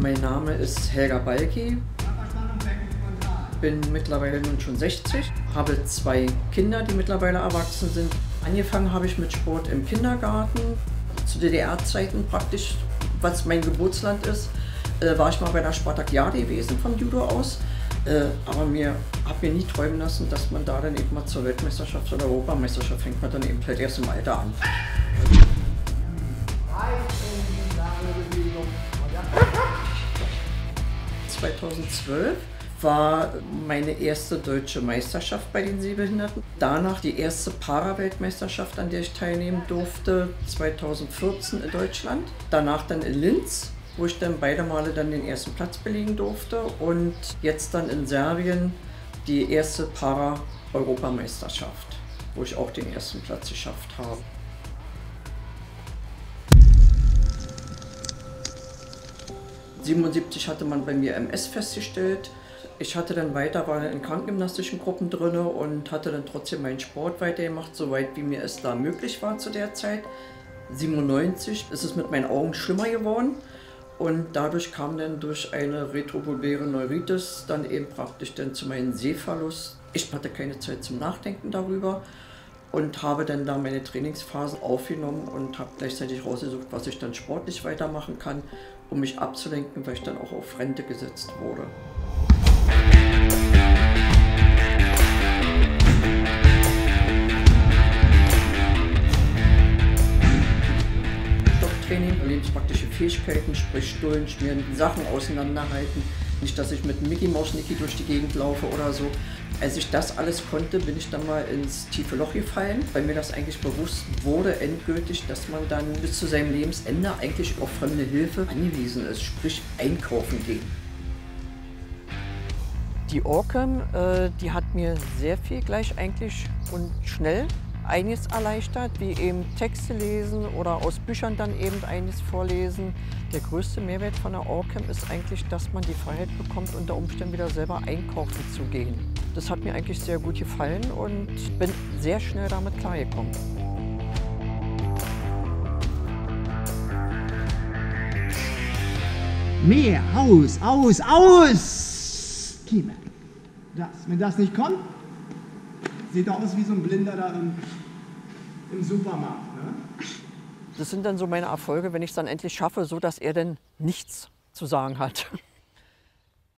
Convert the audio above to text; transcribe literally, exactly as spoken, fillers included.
Mein Name ist Helga Balki, bin mittlerweile nun schon sechzig, habe zwei Kinder, die mittlerweile erwachsen sind. Angefangen habe ich mit Sport im Kindergarten. Zu D D R-Zeiten praktisch, was mein Geburtsland ist, äh, war ich mal bei der Spartakiade gewesen vom Judo aus. Äh, aber mir habe mir nie träumen lassen, dass man da dann eben mal zur Weltmeisterschaft oder Europameisterschaft fängt man dann eben halt erst im Alter an. zweitausendzwölf war meine erste deutsche Meisterschaft bei den Sehbehinderten. Danach die erste Para-Weltmeisterschaft, an der ich teilnehmen durfte, zweitausendvierzehn in Deutschland. Danach dann in Linz, wo ich dann beide Male dann den ersten Platz belegen durfte. Und jetzt dann in Serbien die erste Para-Europameisterschaft, wo ich auch den ersten Platz geschafft habe. siebenundsiebzig hatte man bei mir M S festgestellt. Ich hatte dann weiter, war in krankengymnastischen Gruppen drin und hatte dann trotzdem meinen Sport weitergemacht, soweit wie mir es da möglich war zu der Zeit. siebenundneunzig ist es mit meinen Augen schlimmer geworden und dadurch kam dann durch eine retrobulbäre Neuritis dann eben praktisch dann zu meinem Sehverlust. Ich hatte keine Zeit zum Nachdenken darüber und habe dann da meine Trainingsphase aufgenommen und habe gleichzeitig rausgesucht, was ich dann sportlich weitermachen kann, um mich abzulenken, weil ich dann auch auf Rente gesetzt wurde. Stocktraining, lebenspraktische Fähigkeiten, sprich Stullen, Schmieren, Sachen auseinanderhalten. Nicht, dass ich mit Mickey Maus Niki durch die Gegend laufe oder so. Als ich das alles konnte, bin ich dann mal ins tiefe Loch gefallen, weil mir das eigentlich bewusst wurde, endgültig, dass man dann bis zu seinem Lebensende eigentlich auf fremde Hilfe angewiesen ist, sprich einkaufen gehen. Die Orcam, äh, die hat mir sehr viel gleich eigentlich und schnell einiges erleichtert, wie eben Texte lesen oder aus Büchern dann eben einiges vorlesen. Der größte Mehrwert von der Orcam ist eigentlich, dass man die Freiheit bekommt, unter Umständen wieder selber einkaufen zu gehen. Das hat mir eigentlich sehr gut gefallen und bin sehr schnell damit klargekommen. Mehr, aus, aus, aus! Kiemen. Das, wenn das nicht kommt, sieht aus wie so ein Blinder da im, im Supermarkt. Ne? Das sind dann so meine Erfolge, wenn ich es dann endlich schaffe, so dass er dann nichts zu sagen hat.